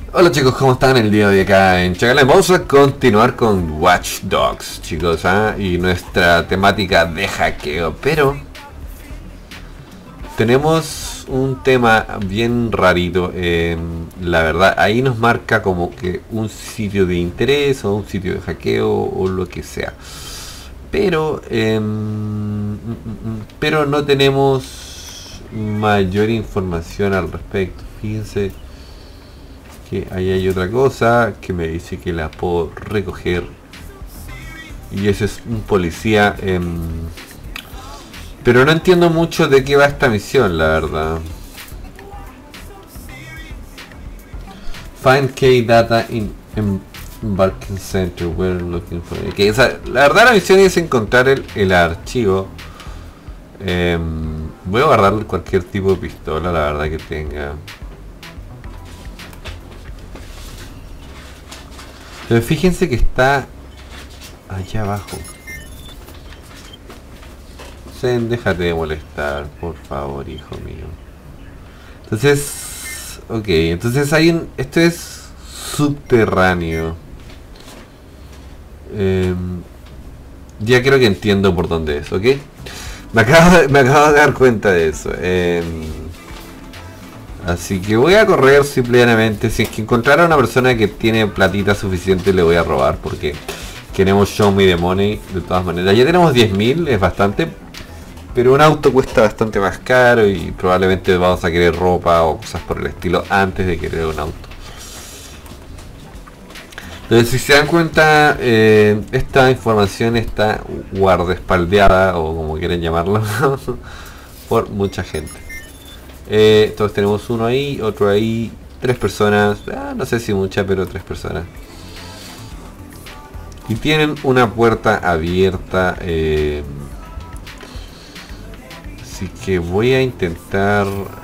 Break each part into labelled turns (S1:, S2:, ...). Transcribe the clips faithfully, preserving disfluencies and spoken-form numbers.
S1: Hola chicos, ¿cómo están el día de hoy acá en Chacalán? Vamos a continuar con Watch Dogs, chicos, ¿eh? Y nuestra temática de hackeo, pero tenemos un tema bien rarito, eh, la verdad. Ahí nos marca como que un sitio de interés o un sitio de hackeo o lo que sea, pero eh, pero no tenemos mayor información al respecto. Fíjense que ahí hay otra cosa que me dice que la puedo recoger, y ese es un policía, eh, pero no entiendo mucho de qué va esta misión, la verdad. Find key data in embarking center, we're looking for it. Okay, o sea, la verdad la misión es encontrar el, el archivo. eh, voy a guardar cualquier tipo de pistola, la verdad, que tenga. Pero fíjense que está allá abajo. Zen, déjate de molestar, por favor, hijo mío. Entonces, ok, entonces hay un... Esto es subterráneo. Eh, ya creo que entiendo por dónde es, ¿ok? Me acabo de, me acabo de dar cuenta de eso. Eh, Así que voy a correr simplemente. Si es que encontrara a una persona que tiene platita suficiente, le voy a robar, porque queremos show me the money de todas maneras. Ya tenemos diez mil, es bastante, pero un auto cuesta bastante más caro y probablemente vamos a querer ropa o cosas por el estilo antes de querer un auto. Entonces, si se dan cuenta, eh, esta información está guardaespaldeada, o como quieren llamarlo, por mucha gente. Eh, entonces tenemos uno ahí, otro ahí, tres personas, ah, no sé si mucha, pero tres personas. Y tienen una puerta abierta, eh, así que voy a intentar...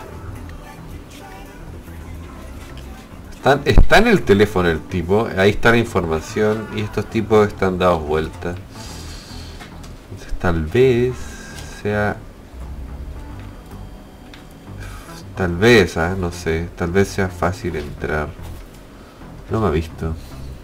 S1: Está, está en el teléfono el tipo, ahí está la información, y estos tipos están dados vueltas. Entonces tal vez sea... Tal vez, ¿eh? No sé, tal vez sea fácil entrar. No me ha visto.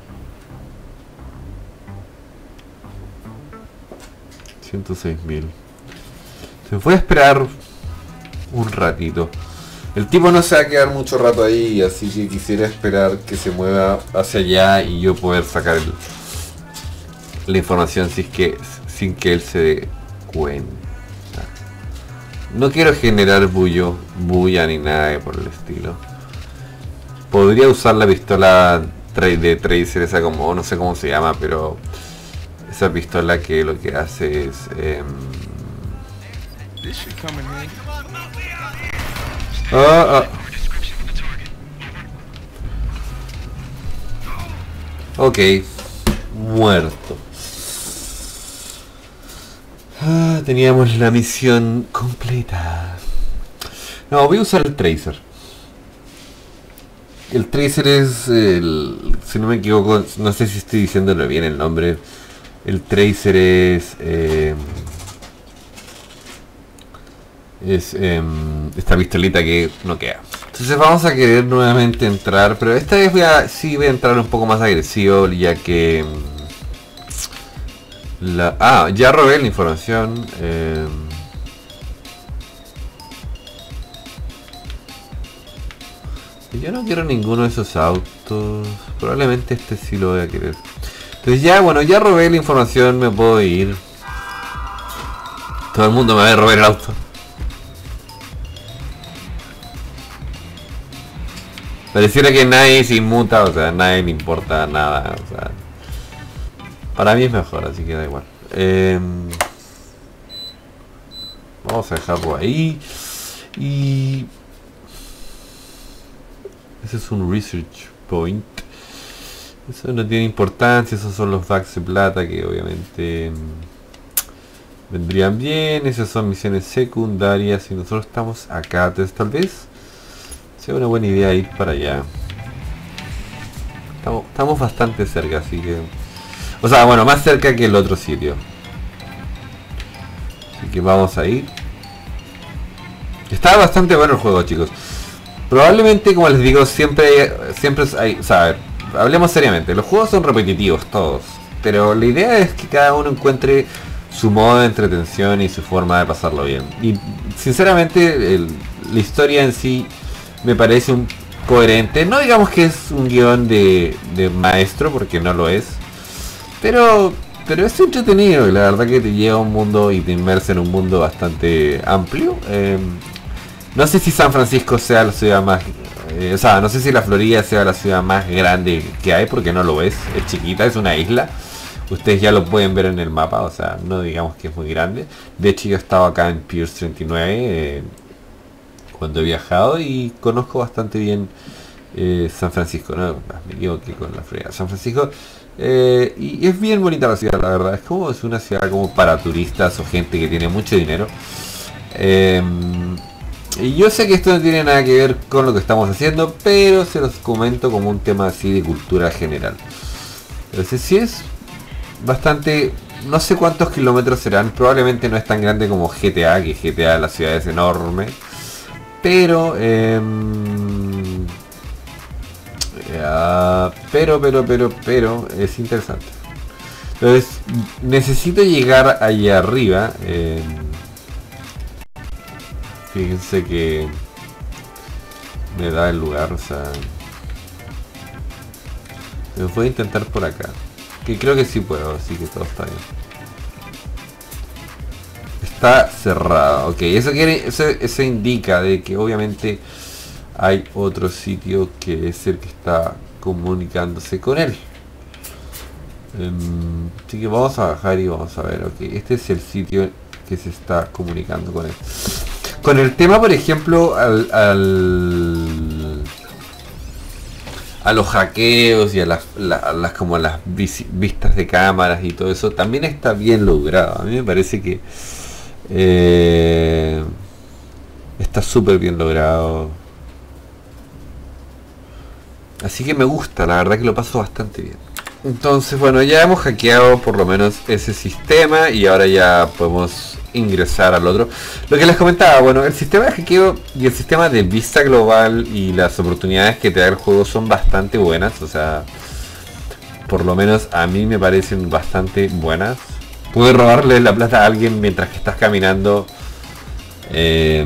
S1: ciento seis mil. Se voy a esperar un ratito. El tipo no se va a quedar mucho rato ahí, así que quisiera esperar que se mueva hacia allá y yo poder sacar el, la información si es que, sin que él se dé cuenta. No quiero generar bullo, bulla ni nada por el estilo. Podría usar la pistola de Tracer, esa como, no sé cómo se llama, pero esa pistola que lo que hace es... Eh, oh, oh. Ok, muerto. Ah, teníamos la misión completa. No, voy a usar el Tracer. El Tracer es el... Si no me equivoco, no sé si estoy diciéndolo bien el nombre. El Tracer es... Eh, es eh, esta pistolita que no queda. Entonces vamos a querer nuevamente entrar, pero esta vez voy a... Sí, voy a entrar un poco más agresivo, ya que... La, ah, ya robé la información. Eh, yo no quiero ninguno de esos autos. Probablemente este sí lo voy a querer. Entonces ya, bueno, ya robé la información, me puedo ir. Todo el mundo me va a robar el auto. Pareciera que nadie se inmuta, o sea, nadie le importa nada, o sea... Para mí es mejor, así que da igual. Eh, vamos a dejarlo ahí. Y... ese es un research point. Eso no tiene importancia, esos son los bags de plata que obviamente vendrían bien. Esas son misiones secundarias y nosotros estamos acá. Entonces tal vez sea una buena idea ir para allá. Estamos, estamos bastante cerca, así que... O sea, bueno, más cerca que el otro sitio. Así que vamos a ir. Está bastante bueno el juego, chicos. Probablemente, como les digo, siempre siempre hay, o sea, a ver, hablemos seriamente, los juegos son repetitivos todos, pero la idea es que cada uno encuentre su modo de entretención y su forma de pasarlo bien. Y sinceramente el, la historia en sí me parece un coherente, no digamos que es un guión de, de maestro, porque no lo es, pero pero es entretenido y la verdad que te lleva a un mundo y te inmersa en un mundo bastante amplio. Eh, no sé si San Francisco sea la ciudad más, eh, o sea, no sé si la Florida sea la ciudad más grande que hay, porque no lo es, es chiquita, es una isla. Ustedes ya lo pueden ver en el mapa, o sea, no digamos que es muy grande. De hecho yo estaba acá en Piers treinta y nueve eh, cuando he viajado y conozco bastante bien eh, San Francisco, no, me equivoqué con la Florida, San Francisco. Eh, y es bien bonita la ciudad, la verdad. Es como es una ciudad como para turistas o gente que tiene mucho dinero. Eh, y yo sé que esto no tiene nada que ver con lo que estamos haciendo, pero se los comento como un tema así de cultura general. Entonces sí es bastante, no sé cuántos kilómetros serán, probablemente no es tan grande como G T A, que G T A la ciudad es enorme, pero eh, ya, pero pero pero pero es interesante. Entonces necesito llegar allá arriba. eh, fíjense que me da el lugar, o sea, me voy a intentar por acá, que creo que sí puedo, así que todo está bien. Está cerrado, ok, eso quiere, eso, eso indica de que obviamente hay otro sitio que es el que está comunicándose con él. Um, así que vamos a bajar y vamos a ver, ok, este es el sitio que se está comunicando con él. Con el tema, por ejemplo, al, al a los hackeos y a las, la, a las como a las vis, vistas de cámaras y todo eso, también está bien logrado. A mí me parece que eh, está súper bien logrado. Así que me gusta, la verdad que lo paso bastante bien. Entonces, bueno, ya hemos hackeado por lo menos ese sistema y ahora ya podemos ingresar al otro. Lo que les comentaba, bueno, el sistema de hackeo y el sistema de vista global y las oportunidades que te da el juego son bastante buenas, o sea, por lo menos a mí me parecen bastante buenas. Puedes robarle la plata a alguien mientras que estás caminando. Eh,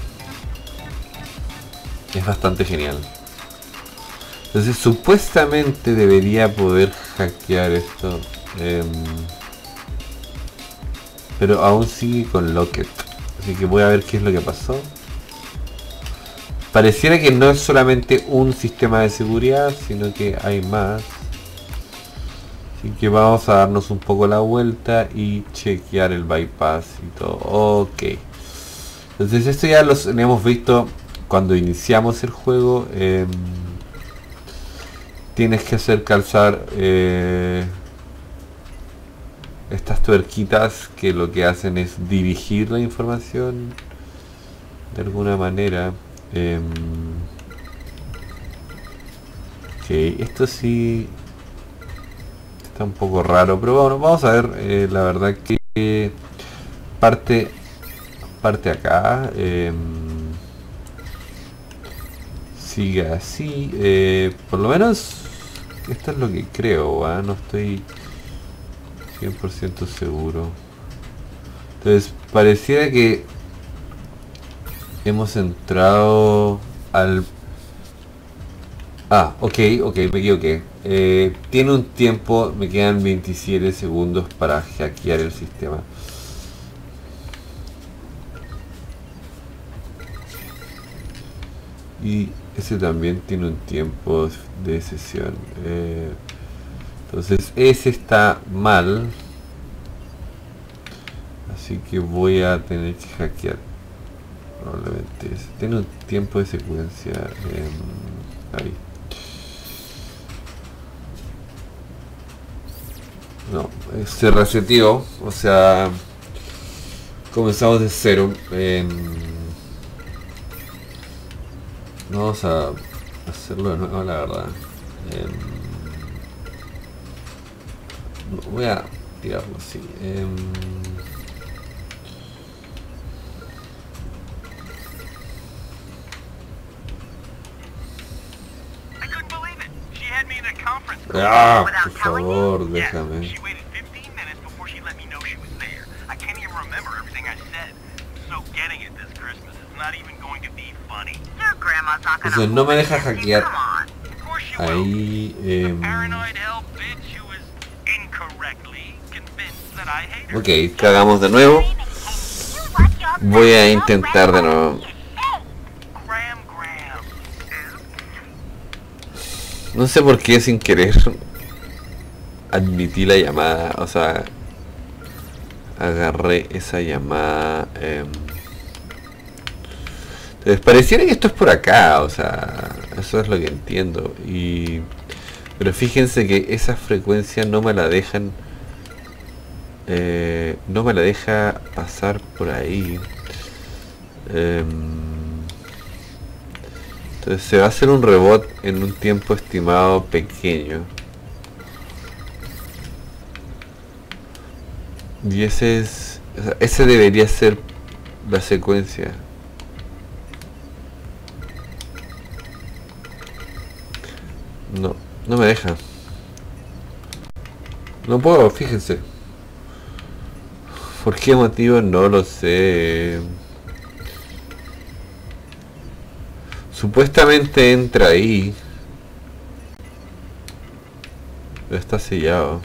S1: es bastante genial. Entonces supuestamente debería poder hackear esto. Eh, pero aún sigue con Locket. Así que voy a ver qué es lo que pasó. Pareciera que no es solamente un sistema de seguridad, sino que hay más. Así que vamos a darnos un poco la vuelta y chequear el bypass y todo. Ok. Entonces esto ya lo hemos visto cuando iniciamos el juego. Eh, tienes que hacer calzar eh, estas tuerquitas que lo que hacen es dirigir la información de alguna manera. Eh, ok, esto sí está un poco raro, pero bueno, vamos a ver. Eh, la verdad que parte parte acá eh, sigue así, eh, por lo menos esto es lo que creo, ¿eh? No estoy cien por ciento seguro. Entonces pareciera que hemos entrado al... Ah, ok, ok, me equivoqué. Eh, tiene un tiempo, me quedan veintisiete segundos para hackear el sistema. Y ese también tiene un tiempo de sesión. Eh, entonces ese está mal. Así que voy a tener que hackear. Probablemente ese. Tiene un tiempo de secuencia. Eh, ahí. No, se reseteó. O sea, comenzamos de cero. Eh, Vamos a hacerlo de nuevo, la verdad. Eh, voy a tirarlo así. Eh, Ah, por favor, déjame. Entonces no me deja hackear. Ahí... Eh... Ok, cagamos de nuevo. Voy a intentar de nuevo. No sé por qué sin querer admití la llamada, o sea, agarré esa llamada. Eh, entonces pareciera que esto es por acá, o sea, eso es lo que entiendo. Y pero fíjense que esa frecuencia no me la dejan, eh, no me la deja pasar por ahí. Eh, entonces se va a hacer un rebot en un tiempo estimado pequeño. Y ese es... O sea, ese debería ser la secuencia. No, no me deja. No puedo, fíjense. ¿Por qué motivo? No lo sé. Supuestamente entra ahí. Pero está sellado.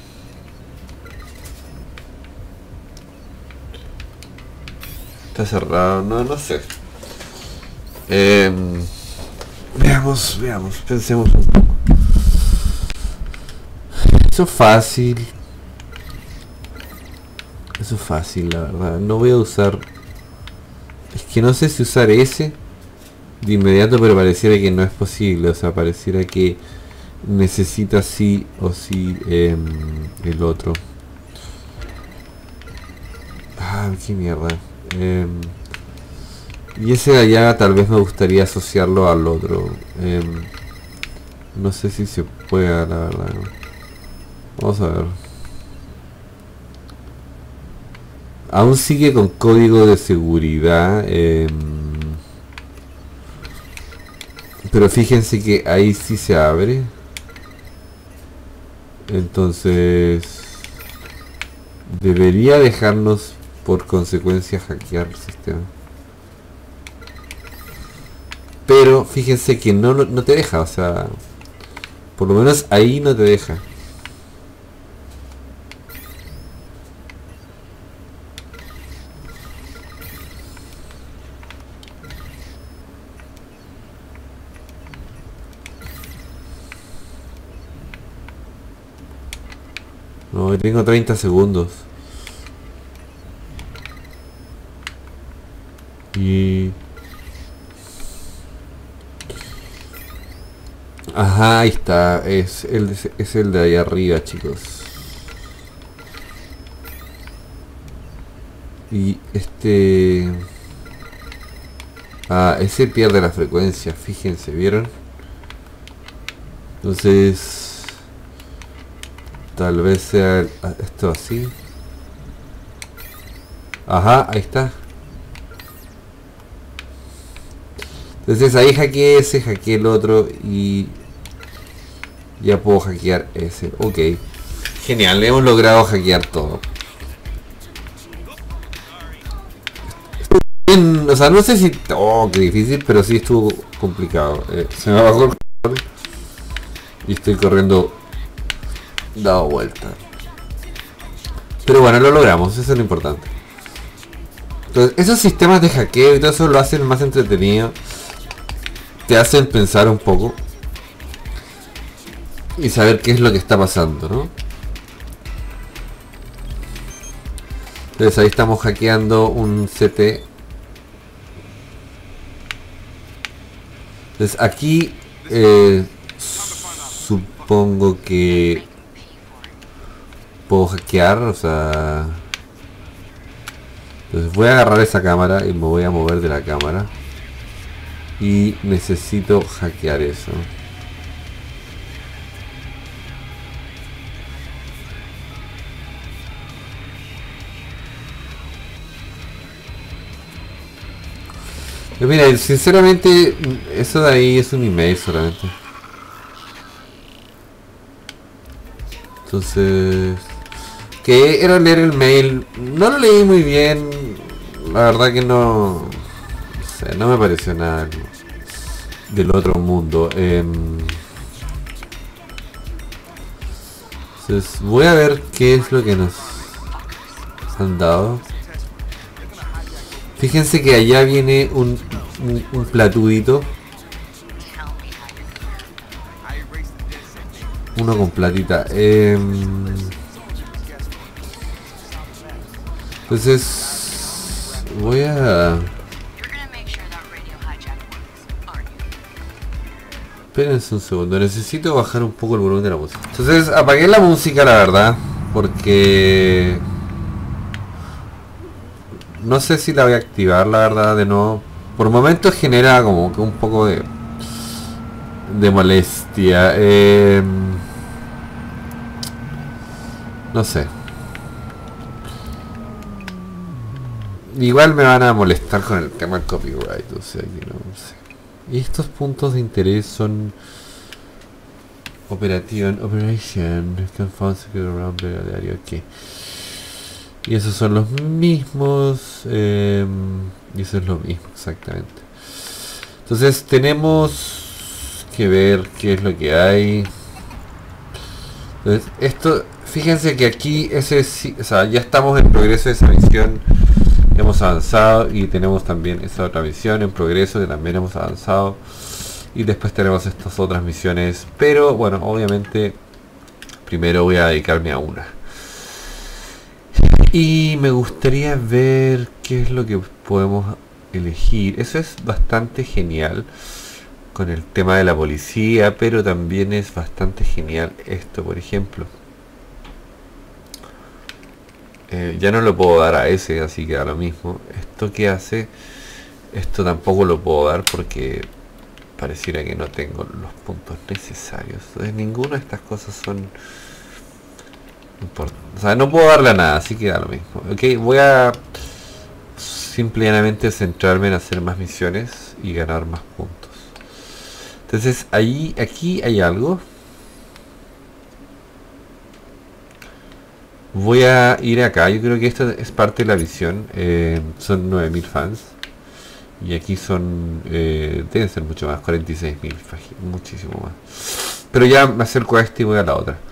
S1: Está cerrado. No, no sé. Eh, veamos, veamos. Pensemos un poco. Eso es fácil. Eso es fácil, la verdad. No voy a usar... Es que no sé si usar ese de inmediato, pero pareciera que no es posible. O sea, pareciera que necesita sí o sí eh, el otro. Ah, qué mierda. Eh, y ese de allá tal vez me gustaría asociarlo al otro. Eh, no sé si se pueda, la verdad. Vamos a ver. Aún sigue con código de seguridad. Eh, pero fíjense que ahí sí se abre. Entonces debería dejarnos por consecuencia hackear el sistema. Pero fíjense que no, no te deja. O sea, por lo menos ahí no te deja. No, tengo treinta segundos. Y... Ajá, ahí está. Es el, es el de ahí arriba, chicos. Y este... Ah, ese pierde la frecuencia, fíjense, ¿vieron? Entonces... Tal vez sea esto así. Ajá, ahí está. Entonces ahí hackeé ese, hackeé el otro y ya puedo hackear ese. Ok. Genial, hemos logrado hackear todo. Bien, o sea, no sé si... Oh, qué difícil, pero sí estuvo complicado. Eh, se me bajó el control y estoy corriendo dado vuelta. Pero bueno, lo logramos, eso es lo importante. Entonces, esos sistemas de hackeo y todo eso lo hacen más entretenido. Te hacen pensar un poco y saber qué es lo que está pasando, ¿no? Entonces ahí estamos hackeando un C T. Entonces aquí eh, supongo que puedo hackear, o sea... Entonces voy a agarrar esa cámara y me voy a mover de la cámara. Y necesito hackear eso. Pero mira, sinceramente, eso de ahí es un email solamente. Entonces, que era leer el mail. No lo leí muy bien. La verdad que no, no sé, no me pareció nada del otro mundo. Eh, entonces voy a ver qué es lo que nos han dado. Fíjense que allá viene un, un, un platudito. Uno con platita. Eh, entonces voy a... Espérense un segundo, necesito bajar un poco el volumen de la música. Entonces apagué la música, la verdad, porque no sé si la voy a activar, la verdad, de nuevo. Por momentos genera como que un poco de de molestia. Eh, no sé. Igual me van a molestar con el tema del copyright, o sea que no sé. Y estos puntos de interés son Operation, Operation, diario, ok. Y esos son los mismos, eh, y eso es lo mismo, exactamente. Entonces tenemos que ver qué es lo que hay. Entonces, esto, fíjense que aquí ese, o sea, ya estamos en progreso de esa misión. Hemos avanzado y tenemos también esa otra misión en progreso que también hemos avanzado. Y después tenemos estas otras misiones. Pero bueno, obviamente primero voy a dedicarme a una. Y me gustaría ver qué es lo que podemos elegir. Eso es bastante genial con el tema de la policía, pero también es bastante genial esto, por ejemplo. Eh, ya no lo puedo dar a ese, así que da lo mismo. Esto que hace, esto tampoco lo puedo dar porque pareciera que no tengo los puntos necesarios. Entonces ninguna de estas cosas son importantes. O sea, no puedo darle a nada, así que da lo mismo. Ok, voy a simplemente centrarme en hacer más misiones y ganar más puntos. Entonces ahí, aquí hay algo. Voy a ir acá, yo creo que esto es parte de la visión. Eh, son nueve mil fans. Y aquí son, eh, deben ser mucho más, cuarenta y seis mil, muchísimo más. Pero ya me acerco a este y voy a la otra.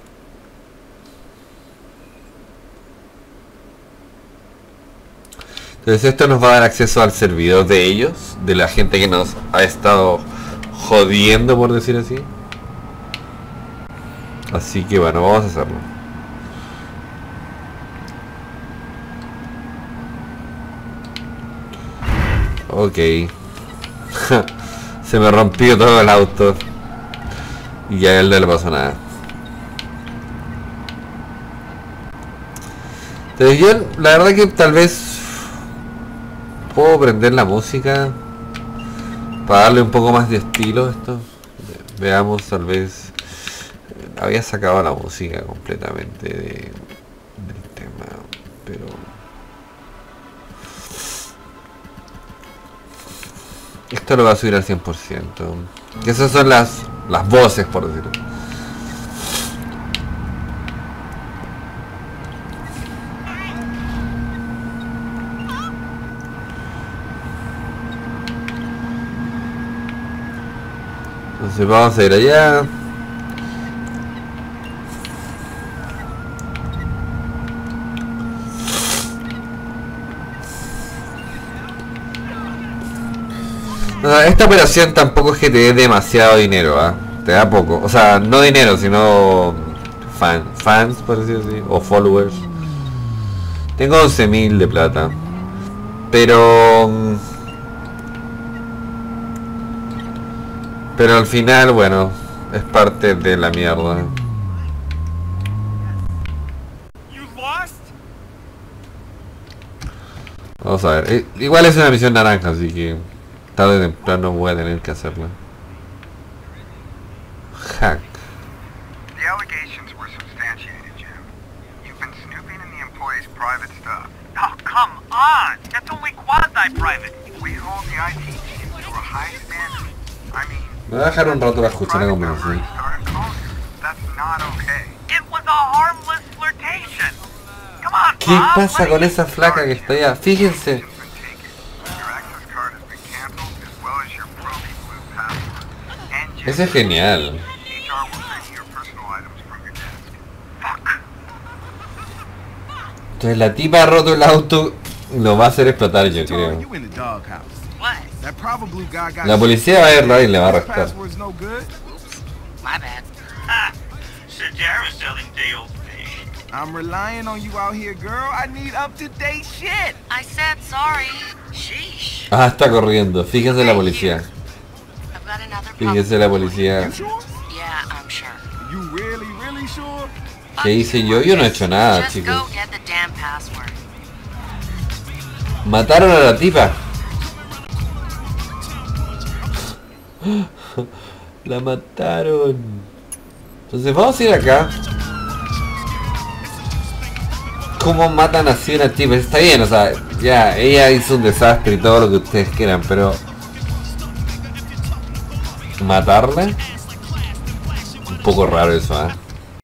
S1: Entonces esto nos va a dar acceso al servidor de ellos, de la gente que nos ha estado jodiendo, por decir así. Así que bueno, vamos a hacerlo. Ok. Se me rompió todo el auto. Y a él no le pasó nada. Entonces yo, la verdad que tal vez puedo prender la música para darle un poco más de estilo a esto. Veamos, tal vez había sacado la música completamente de, del tema, pero esto lo va a subir al cien por ciento. Que esas son las, las voces, por decirlo. Entonces vamos a ir allá. Esta operación tampoco es que te dé demasiado dinero, ¿eh? Te da poco, o sea, no dinero, sino fan, fans, por decirlo así, o followers. Tengo once mil de plata, pero pero al final, bueno, es parte de la mierda. Vamos a ver, igual es una misión naranja, así que tarde o temprano voy a tener que hacerla. Hack.
S2: The allegations were substantiated, Jim. You've been snooping in the employees' private stuff.
S3: Oh, come on! That's only quasi-private.
S2: We hold the I T team to a high standard. I mean,
S1: Me voy a dejar un rato para escuchar la conversación.
S2: started calling her. That's not okay.
S3: It was a harmless flirtation. Come on,
S1: ¿Qué
S3: Bob,
S1: pasa
S3: let
S1: con
S3: me-
S1: esa flaca que está allá? Fíjense.
S2: Your access card has been canceled, as well as your Proby Blue password. And Jim,
S1: Eso es genial.
S2: H R will send you your personal items from your desk. Fuck.
S1: Entonces la tipa ha roto el auto. Lo va a hacer explotar, yo
S4: Tor,
S1: creo.
S4: you in the doghouse.
S3: What?
S4: That Proby Blue guy got
S1: La policía va a verlo ahí y le va a
S4: His
S1: arrestar.
S4: password's no good.
S3: My bad.
S5: Ha! Sajara's selling day old fish.
S4: I'm relying on you out here, girl. I need up-to-date shit.
S3: I said sorry. Sheesh.
S1: Ah, está corriendo. Fíjese la policía.
S3: I've got another
S1: Fíjese la policía.
S4: You sure?
S3: Yeah, I'm sure.
S4: You really, really sure?
S1: ¿Qué hice yo? Yo no he hecho nada,
S3: Just
S1: chicos.
S3: go get the damn password.
S1: Mataron a la tipa. La mataron. Entonces vamos a ir acá. ¿Cómo matan así a una tipa? Está bien, o sea, ya, ella hizo un desastre y todo lo que ustedes quieran, pero... ¿matarla? Un poco raro eso, ¿eh?